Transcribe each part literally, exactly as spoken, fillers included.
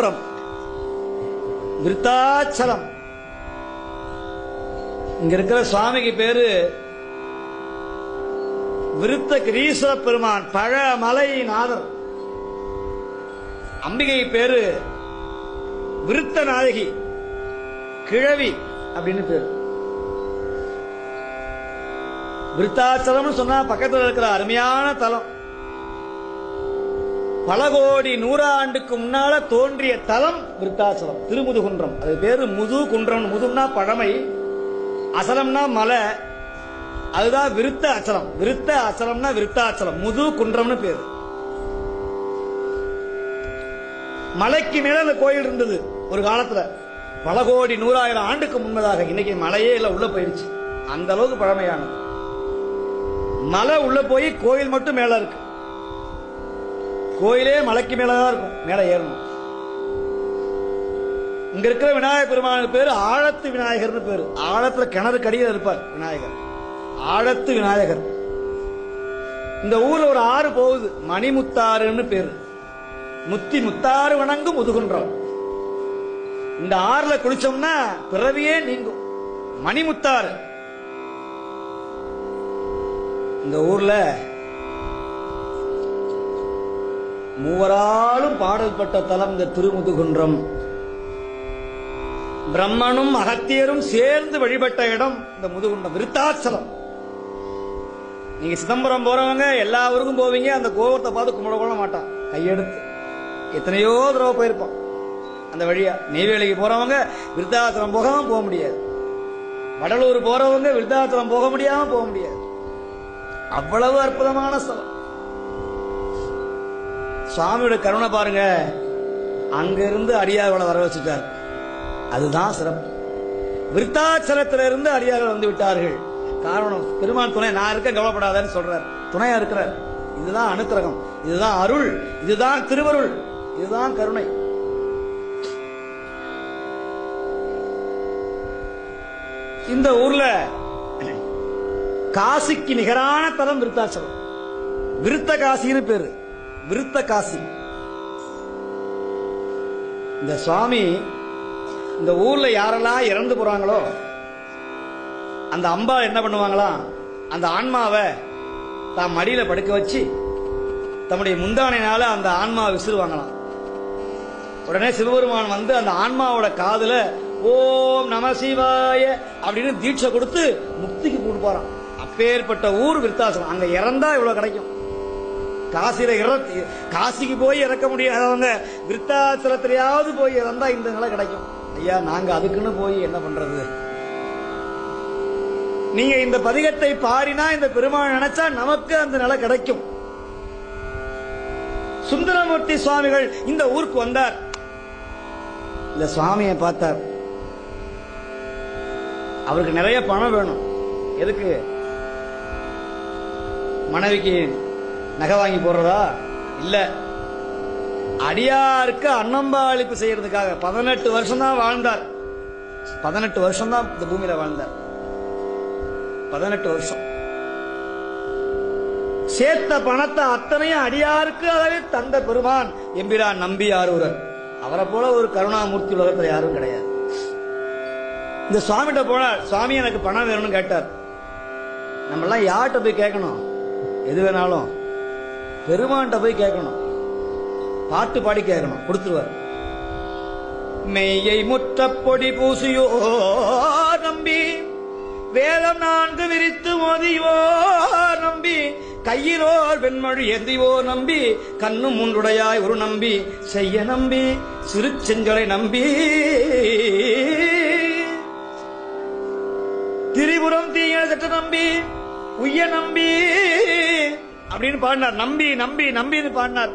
முதுகுன்றம், விருத்தாச்சலம். இங்க இருக்கிற சுவாமிக்கு பேரு விருத்த கிரீஸ்வர பெருமான், பழமலை நாதர். அம்பிகை பேரு விருத்த நாயகி, கிழவி அப்படின்னு பேரு. விருத்தாச்சலம் சொன்னா பக்கத்தில் இருக்கிற அருமையான தலம். பல கோடி நூறாண்டுக்கு முன்னால தோன்றிய தலம் விருத்தாச்சலம், திருமுதுகுன்றம். அது பேரு முது குன்றம். முதுன்னா பழமை, அசலம்னா மலை, அதுதான் விருத்த அச்சலம். விருத்த அச்சலம்னா விருத்தாச்சலம், முது குன்றம்னு பேரு. மலைக்கு மேல அந்த கோயில் இருந்தது ஒரு காலத்துல, பல கோடி நூறாயிரம் ஆண்டுக்கு முன்பதாக. இன்னைக்கு மலையே இல்ல, உள்ள போயிருச்சு. அந்த அளவுக்கு பழமையானது. மலை உள்ள போய் கோயில் மட்டும் மேல இருக்கு. கோயிலே மலைக்கு மேலதான் இருக்கும், மேல ஏறணும். இங்க இருக்கிற விநாயகர் பெருமானுக்கு பேரு ஆழத்து விநாயகர்னு பேரு. ஆழத்துல கிணறு கடியில் இருப்பார் விநாயகர், ஆழத்து விநாயகர். இந்த ஊர்ல ஒரு ஆறு போகுது, மணிமுத்தாறுன்னு பேரு. முத்தி முத்தாறு வணங்கும் முதுகுன்றம். இந்த ஆறுல குளிச்சோம்னா பிறவியே நீங்கும். மணிமுத்தாறு. இந்த ஊர்ல மூவராலும் பாடல் பட்ட தலம் இந்த திருமுதுகுன்றம். பிரம்மனும் அகத்தியரும் சேர்ந்து வழிபட்ட இடம் இந்த முதுகுன்றம், விருத்தாச்சலம். நீங்க சிதம்பரம் போறவங்க எல்லா ஊருக்கும் போவீங்க, அந்த கோபுரத்தை பார்த்து கும்பிட கூட மாட்டான், கையெடுத்து. எத்தனையோ தடவை போயிருப்பான் அந்த வழியா. நெய்வேலிக்கு போறவங்க விருத்தாச்சலம் போகாம போக முடியாது. வடலூர் போறவங்க விருத்தாச்சலம் போக முடியாம போக முடியாது. அவ்வளவு அற்புதமான ஸ்தலம். சுவாமியோட கருணை பாருங்க, அங்க இருந்து அடியார்களை வர வச்சுட்டார். அதுதான் சிறப்பு. விருத்தாச்சலத்திலிருந்து அடியார்கள் வந்து விட்டார்கள். காரணம், பெருமான் துணை, நான் இருக்க கவலைப்படாதன்னு சொல்றார், துணையா இருக்கிறார். இதுதான் அனுக்கிரகம், இதுதான் அருள், இதுதான் திருவருள், இதுதான் கருணை. இந்த ஊர்ல காசிக்கு நிகரான தலம் விருத்தாச்சலம். விருத்த காசின்னு பேரு, விருத்த காசி. இந்த சுவாமி இந்த ஊர்ல யாரெல்லாம் இறந்து போறாங்களோ அந்த அம்பா என்ன பண்ணுவாங்களா, அந்த ஆன்மாவை தான் மடியில படுக்க வச்சு தம்முடைய முந்தானையினால அந்த ஆன்மாவை விசிறுவாங்களாம். உடனே சிவபெருமான் வந்து அந்த ஆன்மாவோட காதுல ஓம் நம சிவாய அப்படின்னு தீட்சை கொடுத்து முக்திக்கு கொடுப்பாராம். அப்பேற்பட்ட ஊர் விருத்தாச்சலம். அங்க இறந்தா இவ்வளவு கிடைக்கும். காசில காசிக்கு போய் இறக்க முடியாதவங்க விருத்தாச்சலத்திலேயாவது போய் இறந்தா இந்த நிலை கிடைக்கும். ஐயா, நாங்க அதுக்குன்னு போய் என்ன பண்றது? நீங்க இந்த பதிகத்தை பாடினா இந்த பெருமாள் நினைச்சா நமக்கு அந்த நிலை கிடைக்கும். சுந்தரமூர்த்தி சுவாமிகள் இந்த ஊருக்கு வந்தார். இந்த சுவாமியை பார்த்தார். அவருக்கு நிறைய பணம் வேணும். எதுக்கு? மனைவிக்கு நகை வாங்கி போடுறதா? இல்ல, அடியாருக்கு அன்னம்பாளிப்பு செய்யறதுக்காக. பதினெட்டு வருஷம் தான் வாழ்ந்தார். பதினெட்டு வருஷம் தான் இந்த பூமியில வாழ்ந்தார். பதினெட்டு வருஷம் சேர்த்த பணத்தை அத்தனையும் அடியாருக்கு அதவே தந்த பெருமான் எம்பிரான் நம்பியாரூரர். அவரை போல ஒரு கருணாமூர்த்தி உலகத்தில் யாரும் கிடையாது. இந்த சுவாமிகிட்ட போனார். சுவாமி எனக்கு பணம் வேணும்னு கேட்டார். நம்ம எல்லாம் யார்கிட்ட போய் கேட்கணும்? எது வேணாலும் பெருமான்கிட்ட போய் கேட்கணும். பாட்டு பாடி கேட்கணும், கொடுத்துருவார். மெய்யை முற்ற பொடி பூசியோ நம்பி, வேதம் நான்கு விரித்து மோதியோ நம்பி, கையிலோர் வெண்மொழி ஏந்திவோ நம்பி, கண்ணும் மூன்றுடையாய் ஒரு நம்பி, செய்ய நம்பி, சிறு செஞ்சலை நம்பி, திரிபுரம் தீய சட்ட நம்பி, உய்ய நம்பி அப்படின்னு பாடினார். நம்பி நம்பி நம்பின்னு பாடினார்.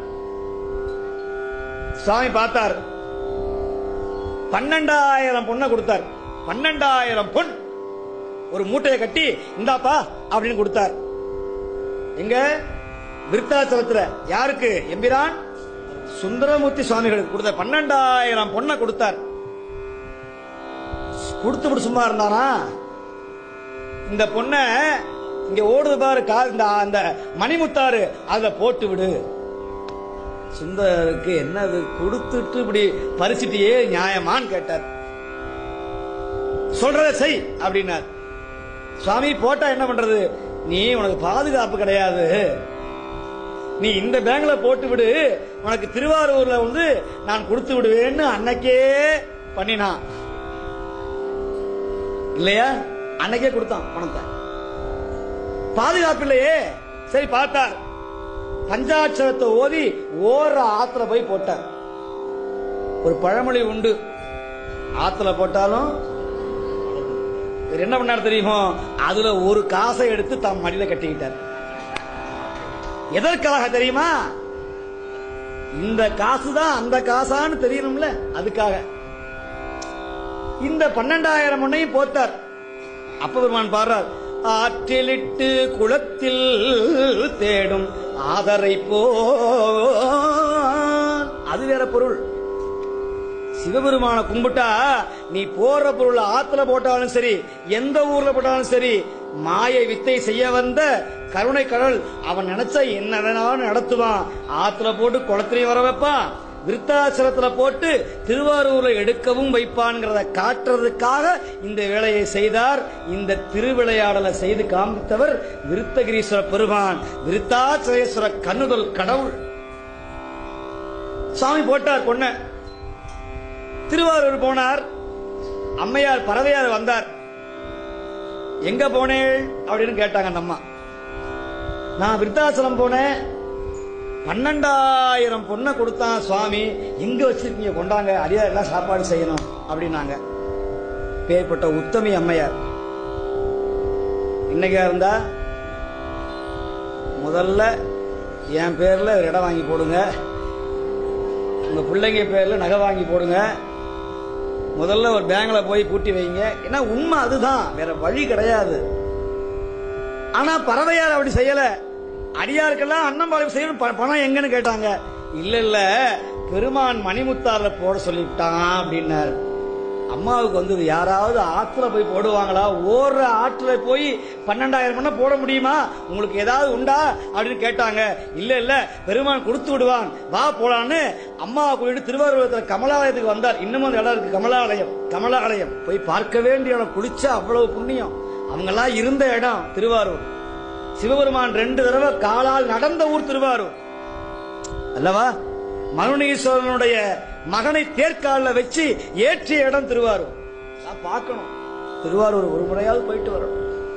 சுவாமி பார்த்தார். பன்னெண்டாயிரம் பொண்ணை கொடுத்தார். பன்னெண்டாயிரம் பொன் ஒரு மூட்டையை கட்டி இந்தாப்பா அப்படின்னு கொடுத்தார். எங்க? விருத்தாச்சலத்துல. யாருக்கு? எம்பிரான் சுந்தரமூர்த்தி சுவாமிகளுக்கு கொடுத்த பன்னெண்டாயிரம் பொண்ணை கொடுத்தார். கொடுத்து சும்மா இருந்தானா? இந்த பொண்ண இங்க ஓடுது பாரு, அந்த மணிமுத்தாறு, அதை போட்டு விடு. சுந்தரருக்கு என்னது கொடுத்துட்டு இப்படி பறிச்சுட்டியே நியாயமான்னு கேட்டார். சொல்றத செய் அப்படின்னார். சுவாமி போட்டா என்ன பண்றது? நீ உனக்கு பாதுகாப்பு கிடையாது, நீ இந்த பேங்க்ல போட்டு விடு, உனக்கு திருவாரூர்ல வந்து நான் கொடுத்து விடுவேன்னு அன்னைக்கே பண்ணினான் இல்லையா? அன்னைக்கே கொடுத்தான் பணத்தை. பாதுகாப்பு இல்லையே. சரி பார்த்தார். பஞ்சாட்சரத்தை ஓதி ஓர ஆத்துல போய் போட்டார். ஒரு பழமொழி உண்டு, ஆத்துல போட்டாலும் என்ன பண்ணார் தெரியுமோ? அதுல ஒரு காசை எடுத்து தம் மடியில கட்டிக்கிட்டார். எதற்காக தெரியுமா? இந்த காசுதான் அந்த காசான்னு தெரியணும்ல, அதுக்காக. இந்த பன்னெண்டாயிரம் ஒன்னையும் போத்தார். அப்ப பெருமான் பாடுறார், ஆற்றிலிட்டு குளத்தில் தேடும் ஆதரை போ. அது வேற பொருள். சிவபெருமான கும்பிட்டா நீ போற பொருள் ஆத்துல போட்டாலும் சரி, எந்த ஊர்ல போட்டாலும் சரி, மாயை வித்தை செய்ய வந்த கருணை கடல் அவன் நினைச்சா என்ன வேணாலும் நடத்துவான். ஆத்துல போட்டு குளத்திலையும் வர வைப்பான், விருத்தாசலத்துல போட்டு திருவாரூர்ல எடுக்கவும் வைப்பான்ங்கிறத காட்டுறதுக்காக இந்த வேலையை செய்தார். இந்த திருவிளையாடலை செய்து காண்பித்தவர் விருத்தகிரீஸ்வர பெருமான், விருத்தாச்சலேஸ்வர கண்ணுதல் கடவுள். சாமி போட்டார் பொண்ண. திருவாரூர் போனார். அம்மையார் பறவையார் வந்தார். எங்க போனேன் அப்படின்னு கேட்டாங்க அந்த அம்மா. நான் விருத்தாசலம் போனேன், பன்னெண்டாயிரம் பொண்ணை கொடுத்தான் சுவாமி, எங்க வச்சிருக்கீங்க, கொண்டாங்க, அடியா எல்லாம் சாப்பாடு செய்யணும் அப்படின்னாங்க. பேர்பட்ட உத்தமி அம்மையார். இன்னைக்கா இருந்தா முதல்ல என் பேர்ல ஒரு இடம் வாங்கி போடுங்க, உங்க பிள்ளைங்க பேர்ல நகை வாங்கி போடுங்க, முதல்ல ஒரு பேங்க்ல போய் பூட்டி வைங்க. ஏன்னா உண்மை அதுதான், வேற வழி கிடையாது. ஆனா பறவையார் அப்படி செய்யல. அடியாருக்கெல்லாம் அன்னம்பாளையம் செய்யணும், பணம் எங்கன்னு கேட்டாங்க. இல்ல இல்ல பெருமான் மணிமுத்தாறுல போட சொல்லிவிட்டான் அப்படின்னாரு. அம்மாவுக்கு வந்து யாராவது ஆற்றுல போய் போடுவாங்களா? ஓடுற ஆற்றுல போய் பன்னெண்டாயிரம் பண்ண போட முடியுமா? உங்களுக்கு ஏதாவது உண்டா அப்படின்னு கேட்டாங்க. இல்ல இல்ல பெருமான் கொடுத்து விடுவான், வா போலான்னு அம்மாவை கூட்டிட்டு திருவாரூரத்தில் கமலாலயத்துக்கு வந்தார். இன்னமும் அந்த இடம் இருக்கு, கமலாலயம். கமலாலயம் போய் பார்க்க வேண்டிய இடம், குளிச்சா அவ்வளவு புண்ணியம். அவங்கெல்லாம் இருந்த இடம் திருவாரூர். சிவபெருமான் ரெண்டு தடவை காலால் நடந்த ஊர் திருவாரூர் அல்லவா? மருணீஸ்வரனுடைய மகனை தேர்காலில் வச்சு ஏற்றிய இடம் திருவாரூர். பார்க்கணும், திருவாரூர் ஒரு முறையாவது போயிட்டு வரணும்.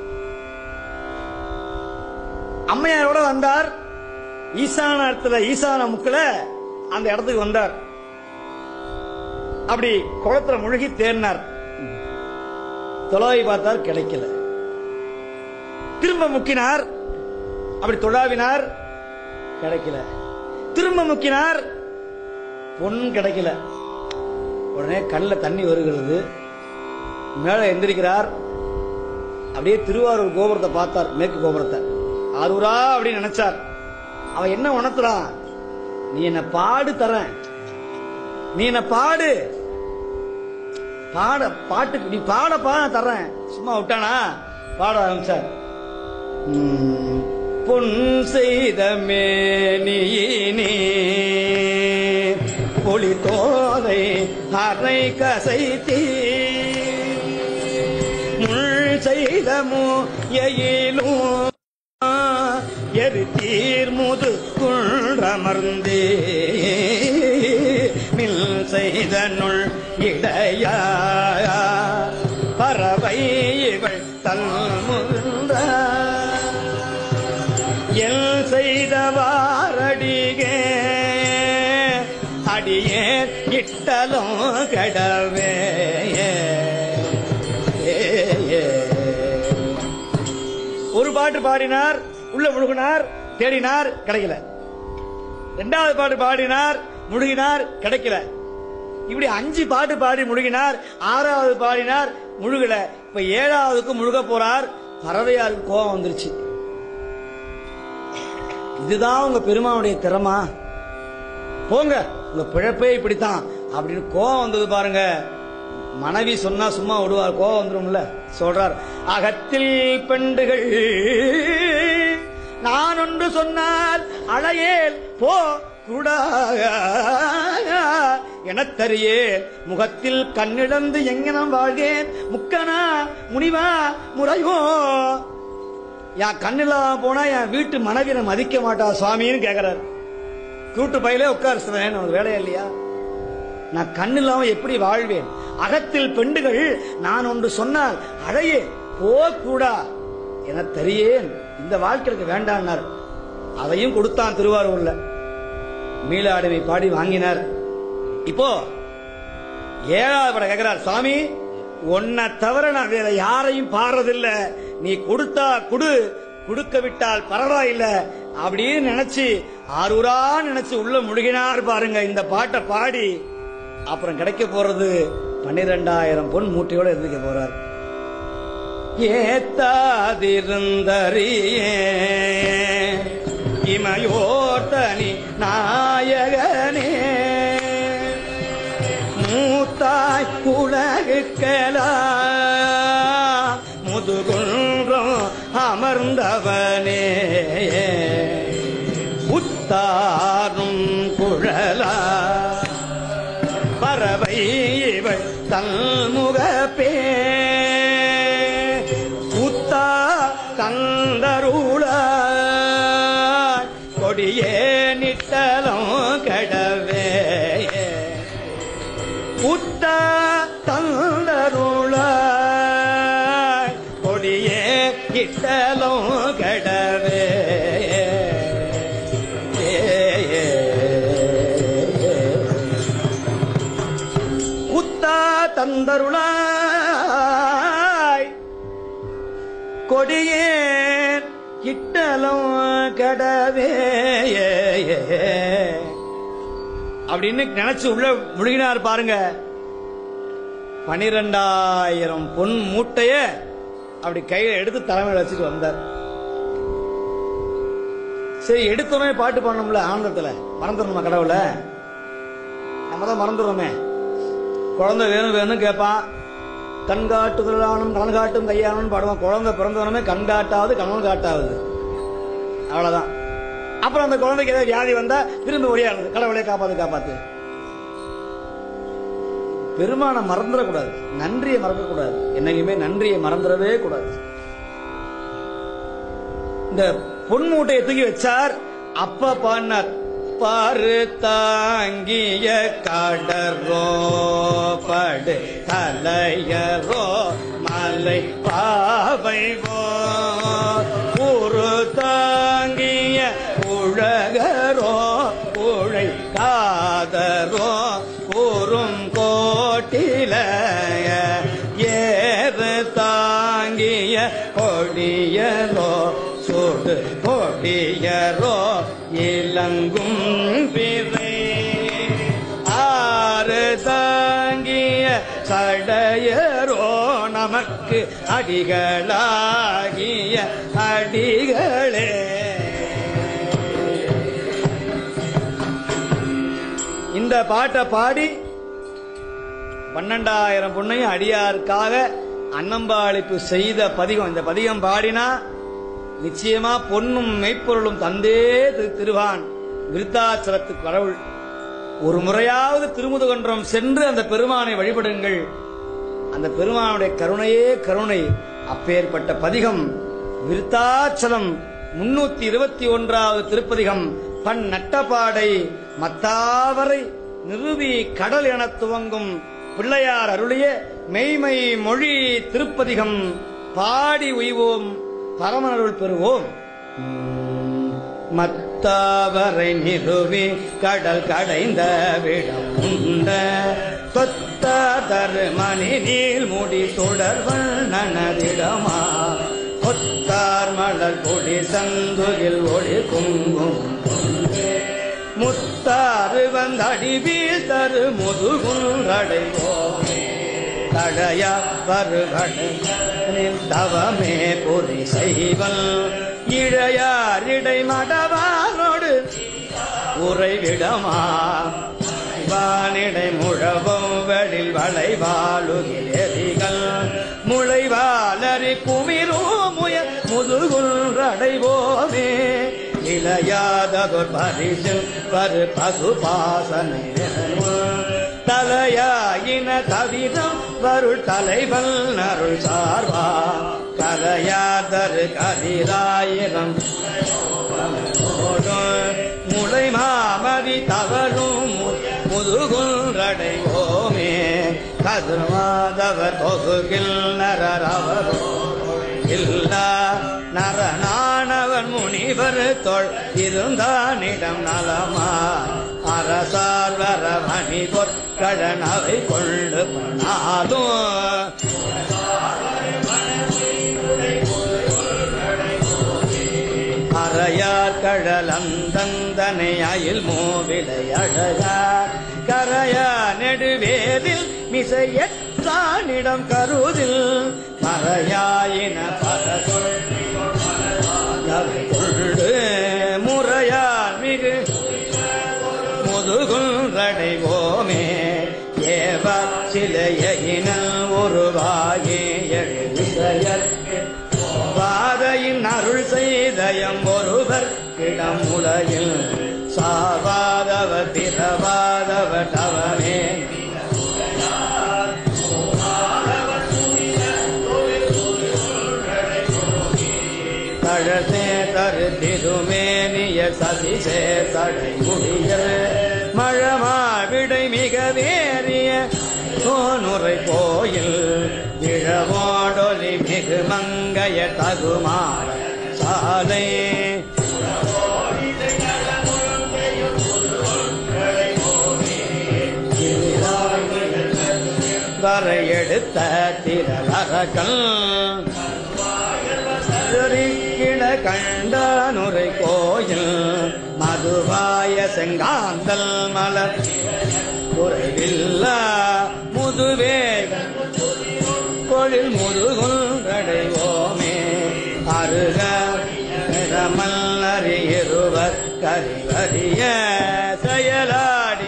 அம்மையாரோட வந்தார். ஈசான இடத்துல, ஈசான முக்குல அந்த இடத்துக்கு வந்தார். அப்படி குளத்துல முழுகி தேர்னார். தொலைவை பார்த்தார், கிடைக்கல. திரும்ப முக்கினார், அப்படி தொழாவினார், கிடைக்கல. திரும்ப முக்கினார், பொன் கிடைக்கல. உடனே கண்ணில் தண்ணி வருகிறது. மேல எந்திரிக்கிறார். அப்படியே திருவாரூர் கோபுரத்தை பார்த்தார், மேற்கு கோபுரத்தை. ஆரூரா அப்படின்னு நினைச்சார். அவன் என்ன உணர்த்துறான்? நீ என்ன பாடு தரேன், நீ என்ன பாடு, பாட பாட்டுக்கு நீ பாட பாட தர்றேன். சும்மா விட்டானா? பாட ஆரம்பிச்சார். பொன் செய்த மேனியினே பொலி தோதை அரை கசைத்தீ முள் செய்த மூயிலும் எரு தீர் முது குன்றமர்ந்தே மில் செய்த நுள் இடையா பறவை இவள் தல்முன்ற எல் செய்தவாரடிகே அடியே இட்டலும் கடவே. ஒரு பாட்டு பாடினார், உள்ள முழுகினார், தேடினார், கிடைக்கல. இரண்டாவது பாட்டு பாடினார், முழுகினார், கிடைக்கல. இப்படி அஞ்சு பாட்டு பாடி முழுகினார். ஆறாவது பாடினார், முழுகல. இப்ப ஏழாவதுக்கு முழுக போறார். பறவையாருக்கு கோபம் வந்துருச்சு. இதுதான் உங்க பெருமானுடைய திறமா, போங்க உங்க பிழப்பே இப்படித்தான் அப்படின்னு கோபம் வந்தது பாருங்க. மனைவி சொன்னா சும்மா விடுவார், கோபம் வந்துரும்ல. சொல்றார், அகத்தில் பெண்டுகள் நான் ஒன்று சொன்னால் அழையேல் போ கூடா எனத்தறியே முகத்தில் கண்ணிழந்து எங்கனம் வாழ்கேன் முக்கனா முனிவா முறையோ. என் கண்ணில்லாம போனா என் வீட்டு மனைவியை மதிக்க மாட்டா சுவாமின்னு கேக்குறாரு. கூட்டு பையிலே உட்கார் சிவன், உனக்கு வேலையா இல்லையா? நான் கண்ணில்லாம எப்படி வாழ்வேன்? அகத்தில் பெண்டுகள் நான் ஒன்று சொன்னால் அழையே போகூடா என தெரியேன். இந்த வாழ்க்கைக்கு வேண்டான்னார். அதையும் கொடுத்தான் திருவாரூர்ல. மீளாடுமை பாடி வாங்கினார். இப்போ ஏழாவது படம் கேட்கிறார், சுவாமி உன்னை தவிர நான் வேற யாரையும் பாடுறதில்ல, நீ கொடுத்தா குடு, கொடுக்க விட்டால் பரவாயில்லை அப்படின்னு நினைச்சு ஆரூரா நினைச்சு உள்ள முழுகினார் பாருங்க. இந்த பாட்டை பாடி அப்புறம் கிடைக்க போறது பன்னிரெண்டாயிரம் பொன் மூட்டையோட இருந்துக்க போறார். ஏத்தாதிருந்தறியே இமையோர்த்தனி நாயகனே மூத்தாய் உலகுக்கெல்லாம் முதுகுன்றம் அமர்ந்தவனே உத்தாரும் குழலா பறவை இவள் தன்முகப்பே உத்தா தந்தருள கொடியே நிட்டலும் கடவே உத்தா தந்தருள கொடியே நிட்டலும் கடவே தந்தருளாய் கொடியே கிட்டலும் கடவே அப்படின்னு நினைச்சு உள்ள முழுகினார் பாருங்க. பனிரெண்டாயிரம் பொன் மூட்டைய அப்படி கையில எடுத்து தலைமையில வச்சுட்டு வந்தார். சரி, எடுத்தோமே பாட்டு பாடணும்ல, ஆனந்தத்துல மறந்துடணுமா கடவுளை? நம்ம தான் மறந்துடுறோமே. குழந்தை வேணும் வேணும் கேட்பான். கண்காட்டுதலானும் கண் காட்டும் கையானும் பாடுவான். குழந்தை பிறந்தவனமே கண் காட்டாவது கணவன் காட்டாவது, அவ்வளவுதான். அப்புறம் அந்த குழந்தைக்கு ஏதாவது வியாதி வந்தா திரும்ப ஒடியாடுது, கடவுளே காப்பாத்து காப்பாத்து. பெருமான மறந்துடக்கூடாது, நன்றியை மறக்கக்கூடாது, என்னைக்குமே நன்றியை மறந்துடவே கூடாது. இந்த பொன் மூட்டையை தூக்கி வச்சார். அப்ப பாடினார், பாரு தாங்கிய கடரோ படு தலையரோ மலை பாவைவோ ஊரு தாங்கிய உலகரோ உழை காதரோ கூறும் கோட்டில ஏறு தாங்கிய கொடியரோ சுடு கொடியரோ இலங்கும் பிறை ஆறு தாங்கிய சடையரோ நமக்கு அடிகளாகிய அடிகளே. இந்த பாட்டை பாடி பன்னெண்டாயிரம் பொண்ணையும் அடியாருக்காக அன்னம்பாளிப்பு செய்த பதிகம். இந்த பதிகம் பாடினா நிச்சயமா பொன்னும் மெய்ப்பொருளும் தந்தே திருவான் விருத்தாச்சலத்து கடவுள். ஒரு முறையாவது திருமுதுகன்றம் சென்று அந்த பெருமானை வழிபடுங்கள். அந்த பெருமானுடைய கருணையே கருணை. அப்பேற்பட்ட பதிகம் விருத்தாச்சலம் முன்னூத்தி இருபத்தி ஒன்றாவது திருப்பதிகம். பண் நட்டப்பாடை மத்தாவரை நிறுவி கடல் என துவங்கும் பிள்ளையார் அருளிய மெய்மை மொழி திருப்பதிகம். பாடி உய்வோம், பரமனருள் பெறுவோம். மத்தாவரை நிறுவி கடல் கடைந்த விடம் உண்ட தொத்த தருமணி நீள் முடி தொடர்வன் நனதிடமா கொத்தார் மலர் கொடி சந்துகில் ஒளி குங்கும் முத்தாறு வந்தடிவீழ் தரு முதுகுன்றடைவோமே தடையா வருகடனில் தவமே பொறி செய்வல் இழையாரிடை மடவாரோடு உறைவிடமா வானிடை முழவும் வெளில் வளைவாளுகில் முளைவாலறி குமிரோ முய முதுகுன்றடைவோமே இள கரையாததொரு பரிசில் பரு பசு பாசனை தலையாயின தவிரம் வருள் தலைவன் அருள் சார்வா கரையாதரு கதிராயிரம் முளை மாமதி தவறும் முதுகுன்றடைவோமே கதிர்மாதவர் தொகுகில் நரரவரோ இல்லா நரநானவன் முனிவர் தொல் இருந்தானிடம் நலமா அரசார் வர மணி பொற்கடனவை கொண்டு பண்ணாலும் அறையார் கடலந்தந்தனை அயில் மூவிலை அழகார் கரையா நெடுவேதில் மிசையற்றானிடம் கருதில் மறையாயின பரகொள் முறையார் மிகு முதுகுன்றடைவோமே ஏவ சிலையினல் ஒருவாயே எழுதியர் பாதையின் அருள் செய்தயம் ஒருவர் இடம் உலகில் சாவாதவர் பிறவாதவர் தவமே தழசே தரு திருமேனிய சதிசே தடை முடியல் மழமா விடை மிக வேறிய சோனுரை கோயில் இழவோடொலி மிகு மங்கைய தகுமார சாலை வரை எடுத்த திரளரகல் கிட கண்டானுரை கோயில் மதுவாய செங்காந்தல் மலர் குறைவில்லா முதுவே பொழில் முதுகுன்றடைவோமே அருக மல்லறி இருவர் கரிவரிய செயலாடி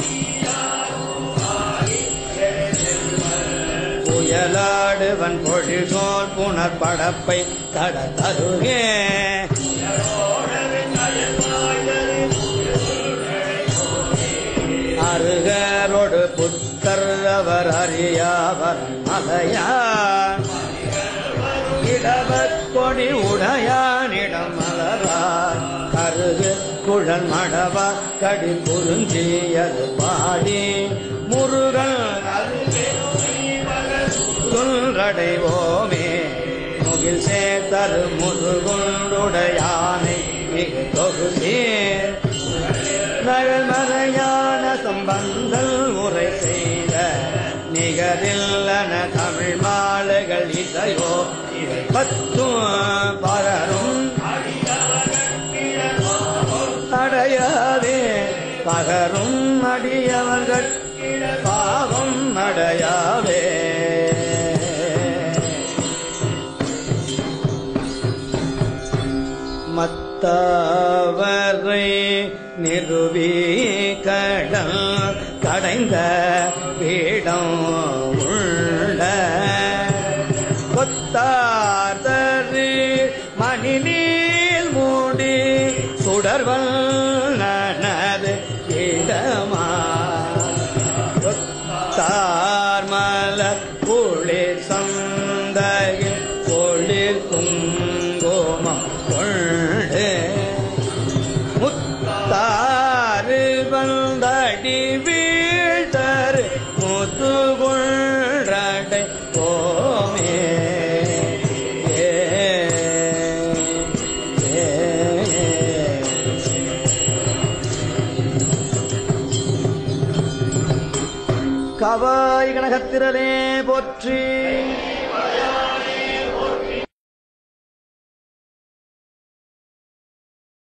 புயலாடுவன் பொழிசோல் புனர் படப்பை தட தருகே அருகரோடு புத்தர் அவர் அறியாவர் மலையார் இடவர் கொடி உடையானிடம் மலரார் கருகு குழல் மடவா கடி புரிஞ்சியது பாடி முருகன் குன்றடைவோமே முகில் சேர்த்தரு முதுகுண்டுடையானை மிகு தொகுசே நகர்மறையான சம்பந்தல் உரை செய்த நிகரில்லன தமிழ் மாலைகள் இசையோ இவை பத்தும் பகரும் அடையாதே பகரும் அடியவர்கள் பாவம் அடையாவே மத்தவரை நிறுவி கடல் கடைந்த பீடம் உள்ள கொத்தார்தரு மணிநீர் மூடி சுடர்வல் நனது இடமா கொத்தார் மலர் குளிர் சந்தையில் குளிர் குங்குமம் கொண்டு முத்தாறு வந்தடி வீழ்த்தரு முத்துகுன்றடை போமே கவாய் கனகத்திரளே போற்றி.